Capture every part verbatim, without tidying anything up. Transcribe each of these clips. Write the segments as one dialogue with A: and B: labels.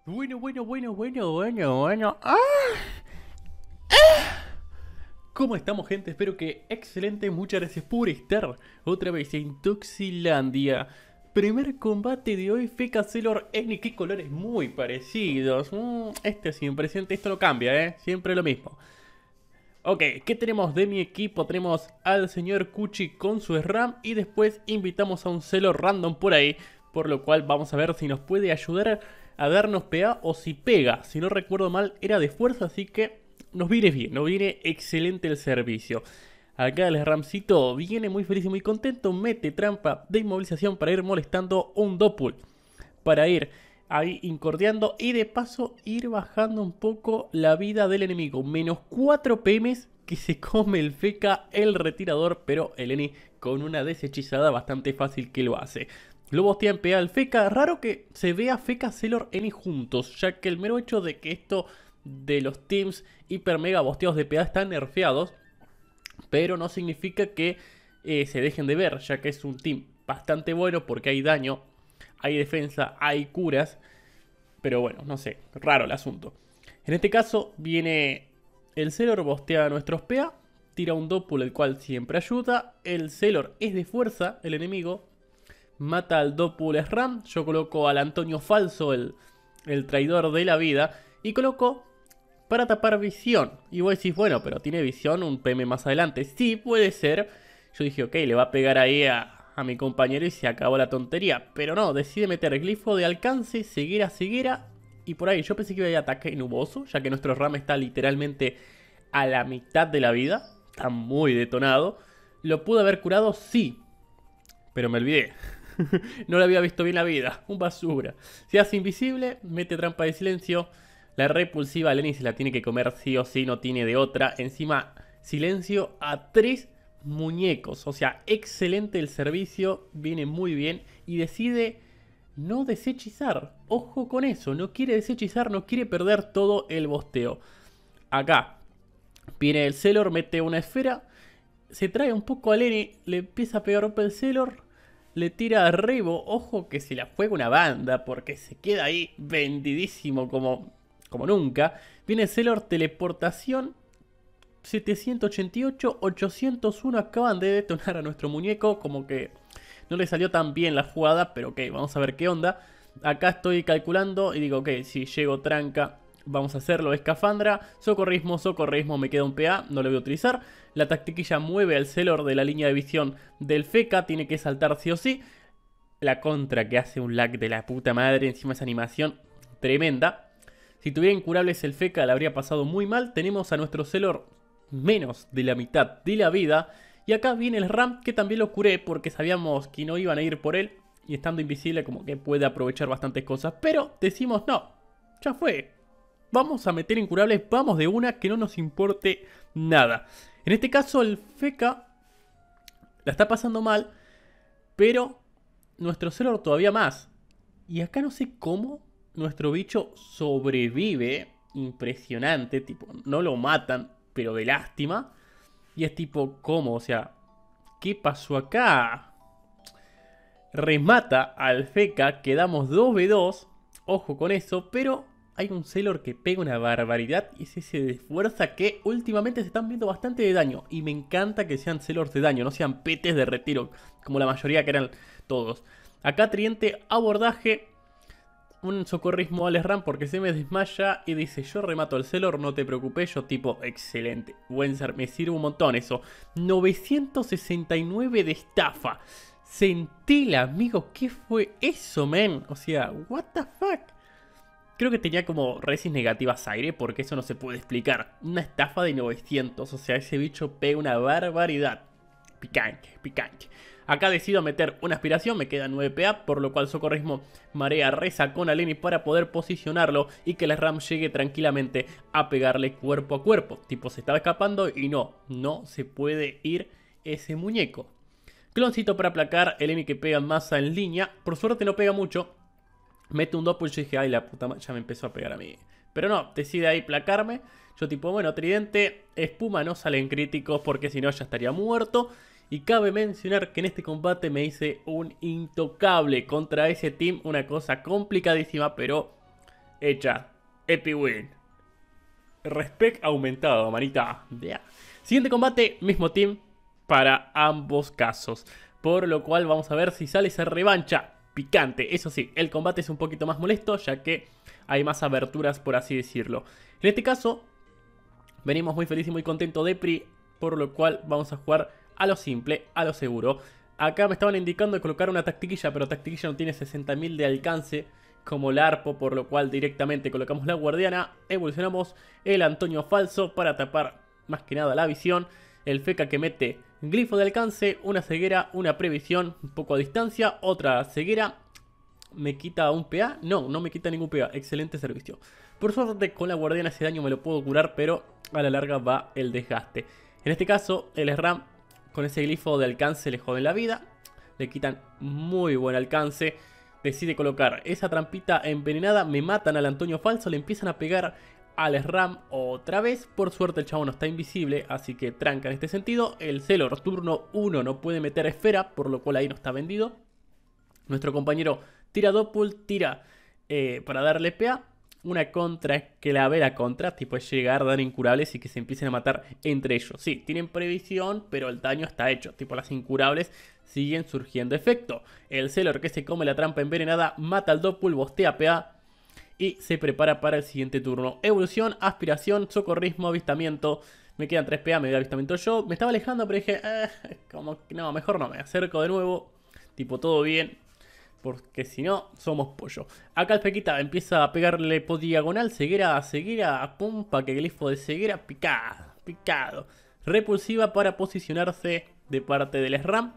A: Bueno, bueno, bueno, bueno, bueno, bueno. ¡Ah! ¿Cómo estamos, gente? Espero que excelente. Muchas gracias por estar otra vez en Toxilandia. Primer combate de hoy, Feca Sailor N. Qué colores muy parecidos. Mm, este es impresionante. Esto no cambia, ¿eh? Siempre lo mismo. Ok, ¿qué tenemos de mi equipo? Tenemos al señor Kuchi con su SRAM y después invitamos a un Sailor random por ahí, por lo cual vamos a ver si nos puede ayudar a darnos P A o si pega. Si no recuerdo mal, era de fuerza, así que nos viene bien, nos viene excelente el servicio. Acá el SRAMcito viene muy feliz y muy contento, mete trampa de inmovilización para ir molestando un Doppul, para ir ahí incordiando y de paso ir bajando un poco la vida del enemigo. Menos cuatro P Ms que se come el Feca, el retirador, pero el Eni con una deshechizada bastante fácil que lo hace. Lo bostea en P A al Feca. Raro que se vea Feca Sailor Eni juntos, ya que el mero hecho de que esto de los teams hiper mega bosteados de P A están nerfeados, pero no significa que eh, se dejen de ver, ya que es un team bastante bueno porque hay daño, hay defensa, hay curas. Pero bueno, no sé, raro el asunto. En este caso viene el Sailor, bostea a nuestros P A, tira un Doppul, el cual siempre ayuda. El Sailor es de fuerza, el enemigo. Mata al Doppul SRAM. Yo coloco al Antonio Falso, el, el traidor de la vida. Y coloco para tapar visión. Y vos decís, bueno, pero tiene visión un P M más adelante. Sí, puede ser. Yo dije, ok, le va a pegar ahí a... a mi compañero y se acabó la tontería. Pero no, decide meter glifo de alcance, ceguera, ceguera. Y por ahí yo pensé que iba a ir ataque nuboso, ya que nuestro RAM está literalmente a la mitad de la vida. Está muy detonado. ¿Lo pudo haber curado? Sí. Pero me olvidé. No le había visto bien la vida. Un basura. Se hace invisible, mete trampa de silencio. La repulsiva Lenny se la tiene que comer sí o sí, no tiene de otra. Encima, silencio a tres muñecos. O sea, excelente el servicio, viene muy bien. Y decide no deshechizar. Ojo con eso, no quiere deshechizar, no quiere perder todo el bosteo. Acá viene el Sailor, mete una esfera, se trae un poco a Lenny, le empieza a pegar rompe el Sailor, le tira a Rebo. Ojo que se la juega una banda porque se queda ahí vendidísimo como, como nunca. Viene el Sailor, teleportación. setecientos ochenta y ocho, ochocientos uno acaban de detonar a nuestro muñeco. Como que no le salió tan bien la jugada, pero ok, vamos a ver qué onda. Acá estoy calculando y digo, ok, si llego tranca, vamos a hacerlo. Escafandra, socorrismo, socorrismo, me queda un P A, no lo voy a utilizar. La tactiquilla mueve al Sailor de la línea de visión del Feca, tiene que saltar sí o sí. La contra que hace un lag de la puta madre, encima esa animación tremenda. Si tuviera incurables el Feca le habría pasado muy mal. Tenemos a nuestro Sailor menos de la mitad de la vida. Y acá viene el RAM, que también lo curé porque sabíamos que no iban a ir por él. Y estando invisible como que puede aprovechar bastantes cosas. Pero decimos no, ya fue. Vamos a meter incurables, vamos de una, que no nos importe nada. En este caso el Feca la está pasando mal, pero nuestro Sailor todavía más. Y acá no sé cómo nuestro bicho sobrevive. Impresionante, tipo, no lo matan, pero de lástima. Y es tipo, ¿cómo? O sea, ¿qué pasó acá? Remata al Feca, quedamos dos ve dos. Ojo con eso, pero hay un Sailor que pega una barbaridad. Y es ese de fuerza que últimamente se están viendo bastante de daño. Y me encanta que sean Sailors de daño, no sean petes de retiro, como la mayoría que eran todos. Acá Tridente, abordaje. Un socorrismo al SRAM porque se me desmaya y dice, yo remato al Sailor, no te preocupes. Yo tipo, excelente, buen ser, me sirve un montón eso. novecientos sesenta y nueve de estafa. Centila, amigo, ¿qué fue eso, men? O sea, what the fuck. Creo que tenía como resis negativas aire porque eso no se puede explicar. Una estafa de novecientos, o sea, ese bicho pega una barbaridad. Picante, picante. Acá decido meter una aspiración, me quedan nueve P A, por lo cual socorrismo marea reza con a Lenny para poder posicionarlo y que el SRAM llegue tranquilamente a pegarle cuerpo a cuerpo. Tipo, se estaba escapando y no, no se puede ir ese muñeco. Cloncito para aplacar, el Lenny que pega en masa en línea, por suerte no pega mucho. Mete un Doppul y yo dije, ay la puta madre, ya me empezó a pegar a mí. Pero no, decide ahí placarme. Yo tipo, bueno, Tridente, espuma, no salen críticos porque si no ya estaría muerto. Y cabe mencionar que en este combate me hice un intocable contra ese team. Una cosa complicadísima, pero Hecha. Epic win. Respect aumentado, manita. Yeah. Siguiente combate, mismo team para ambos casos. Por lo cual vamos a ver si sale esa revancha picante. Eso sí, el combate es un poquito más molesto, ya que hay más aberturas, por así decirlo. En este caso, venimos muy feliz y muy contento de Pri, por lo cual vamos a jugar a lo simple, a lo seguro. Acá me estaban indicando de colocar una tactiquilla, pero tactiquilla no tiene sesenta mil de alcance como el arpo, por lo cual directamente colocamos la guardiana, evolucionamos el Antonio falso para tapar más que nada la visión, el Feca que mete glifo de alcance, una ceguera, una previsión un poco a distancia, otra ceguera, ¿me quita un P A? No, no me quita ningún P A, excelente servicio. Por suerte con la guardiana ese daño me lo puedo curar, pero a la larga va el desgaste. En este caso el SRAM con ese glifo de alcance le joden la vida, le quitan muy buen alcance. Decide colocar esa trampita envenenada, me matan al Antonio falso, le empiezan a pegar al SRAM otra vez. Por suerte el chavo no está invisible, así que tranca en este sentido. El Celor turno uno no puede meter esfera, por lo cual ahí no está vendido. Nuestro compañero tira Doppul, tira eh, para darle P A. Una contra es que la vera contra, tipo es llegar, dar incurables y que se empiecen a matar entre ellos. Sí, tienen previsión, pero el daño está hecho. Tipo las incurables siguen surgiendo efecto. El Celor que se come la trampa envenenada mata al Doppul, bostea P A y se prepara para el siguiente turno. Evolución, aspiración, socorrismo, avistamiento. Me quedan tres P A, me doy avistamiento yo. Me estaba alejando, pero dije, eh, como que no, mejor no, me acerco de nuevo. Tipo todo bien. Porque si no, somos pollo. Acá el Fequita empieza a pegarle por diagonal. Ceguera, ceguera, pum, pa' que glifo de ceguera. Picado, picado. Repulsiva para posicionarse de parte del SRAM.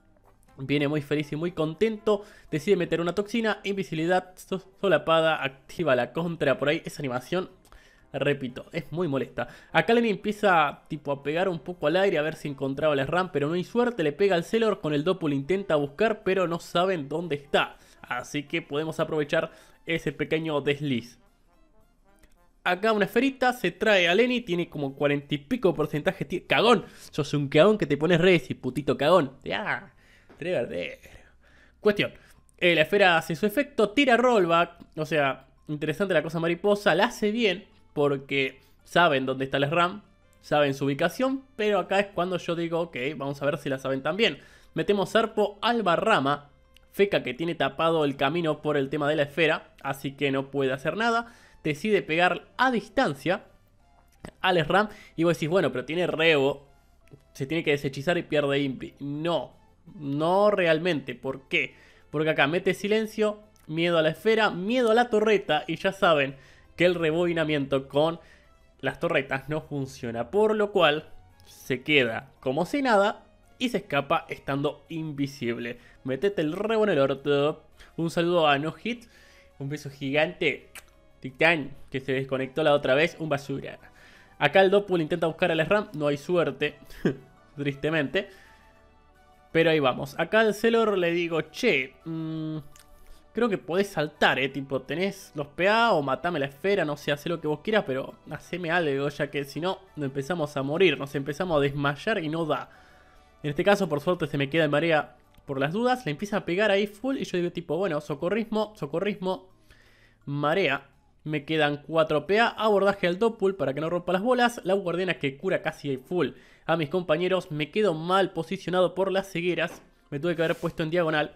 A: Viene muy feliz y muy contento. Decide meter una toxina. Invisibilidad solapada. Activa la contra por ahí. Esa animación, repito, es muy molesta. Acá Lenny empieza tipo a pegar un poco al aire a ver si encontraba el SRAM, pero no hay suerte. Le pega al Celor, con el Doppul intenta buscar, pero no saben dónde está. Así que podemos aprovechar ese pequeño desliz. Acá una esferita, se trae a Lenny, tiene como cuarenta y pico porcentaje. ¡Cagón! Sos un cagón que te pones redes y putito cagón. ¡Ya! ¡Verdadero! Cuestión. Eh, la esfera hace su efecto, tira rollback. O sea, interesante la cosa mariposa, la hace bien. Porque saben dónde está el SRAM, saben su ubicación, pero acá es cuando yo digo, ok, vamos a ver si la saben también. Metemos Serpo al Barrama, Feca que tiene tapado el camino por el tema de la esfera, así que no puede hacer nada. Decide pegar a distancia al SRAM y vos decís, bueno, pero tiene rebo, se tiene que deshechizar y pierde impi. No, no realmente, ¿por qué? Porque acá mete silencio, miedo a la esfera, miedo a la torreta y ya saben que el rebobinamiento con las torretas no funciona, por lo cual se queda como si nada y se escapa estando invisible. Metete el rebo en el orto. Un saludo a No Hit, un beso gigante. Titán, que se desconectó la otra vez, un basura. Acá el Doppul intenta buscar al SRAM, no hay suerte, tristemente. Pero ahí vamos. Acá al Celor le digo, che, mmm, creo que podés saltar, eh, tipo, tenés los P A o matame la esfera, no sé, hacé lo que vos quieras, pero haceme algo, ya que si no, empezamos a morir, nos empezamos a desmayar y no da. En este caso, por suerte, se me queda en marea por las dudas, le empieza a pegar ahí full y yo digo tipo, bueno, socorrismo, socorrismo, marea. Me quedan cuatro P A, abordaje al Doppul para que no rompa las bolas, la guardiana que cura casi full a mis compañeros, me quedo mal posicionado por las cegueras, me tuve que haber puesto en diagonal.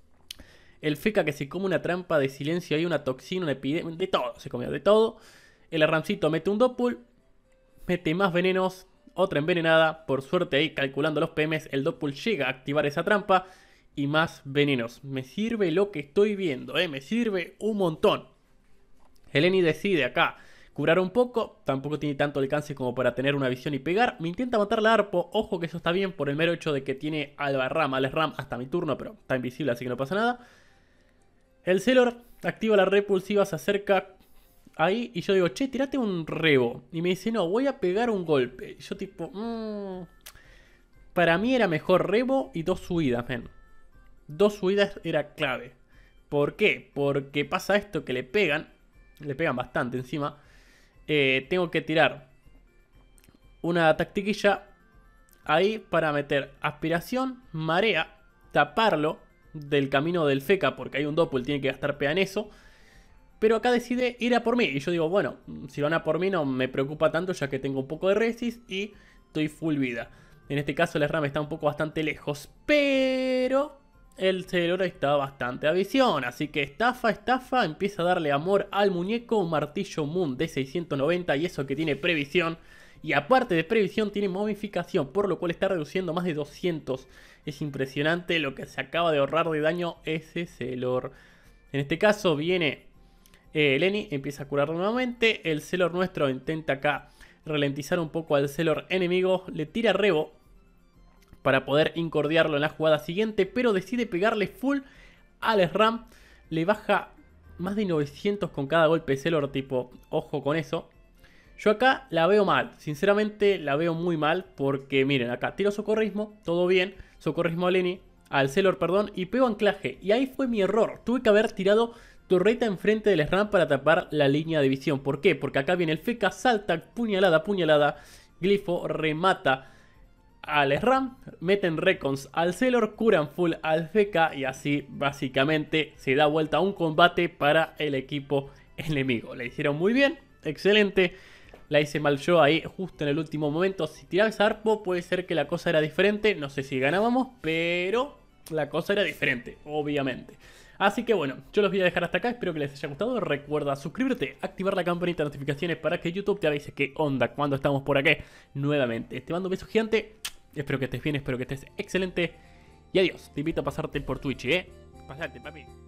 A: El Feca que se come una trampa de silencio, hay una toxina, una epidemia, de todo, se comió de todo. El Ramcito mete un Doppul, mete más venenos, otra envenenada. Por suerte ahí, calculando los P Ms, el Doppul llega a activar esa trampa. Y más venenos. Me sirve lo que estoy viendo, eh, me sirve un montón. Eleni decide acá curar un poco, tampoco tiene tanto alcance como para tener una visión y pegar. Me intenta matar la Arpo, ojo que eso está bien por el mero hecho de que tiene al Barrama, al SRAM hasta mi turno, pero está invisible así que no pasa nada. El Celor activa la repulsiva, se acerca ahí y yo digo, che, tirate un rebo. Y me dice, no, voy a pegar un golpe. Y yo tipo, mmm, para mí era mejor rebo y dos subidas, men. Dos subidas era clave. ¿Por qué? Porque pasa esto que le pegan, le pegan bastante encima. Eh, tengo que tirar una tactiquilla ahí para meter aspiración, marea, taparlo del camino del Feca, porque hay un Doppul, tiene que gastar P A en eso. Pero acá decide ir a por mí. Y yo digo, bueno, si van a por mí no me preocupa tanto, ya que tengo un poco de resist y estoy full vida. En este caso el Sram está un poco bastante lejos, pero el Sailor está bastante a visión. Así que estafa, estafa, empieza a darle amor al muñeco. Un martillo Moon de seiscientos noventa y eso que tiene previsión. Y aparte de previsión tiene momificación, por lo cual está reduciendo más de doscientos. Es impresionante lo que se acaba de ahorrar de daño ese Sailor. En este caso viene eh, Lenny, empieza a curar nuevamente. El Sailor nuestro intenta acá ralentizar un poco al Sailor enemigo. Le tira rebo para poder incordiarlo en la jugada siguiente, pero decide pegarle full al Sram. Le baja más de novecientos con cada golpe Sailor, tipo, ojo con eso. Yo acá la veo mal, sinceramente la veo muy mal, porque miren, acá tiro socorrismo, todo bien, socorrismo a Lenny, al Sailor, perdón, y pego anclaje. Y ahí fue mi error, tuve que haber tirado torreta enfrente del Sram para tapar la línea de visión. ¿Por qué? Porque acá viene el Feca, salta, puñalada, puñalada, Glifo remata al Sram, meten recons al Sailor, curan full al Feca y así básicamente se da vuelta un combate para el equipo enemigo. Le hicieron muy bien, excelente. La hice mal yo ahí justo en el último momento. Si tiraba esa arpo puede ser que la cosa era diferente. No sé si ganábamos, pero la cosa era diferente, obviamente. Así que bueno, yo los voy a dejar hasta acá. Espero que les haya gustado. Recuerda suscribirte, activar la campanita de notificaciones para que YouTube te avise qué onda cuando estamos por aquí nuevamente. Te mando un beso gigante. Espero que estés bien, espero que estés excelente. Y adiós. Te invito a pasarte por Twitch, ¿eh? Pasate, papi.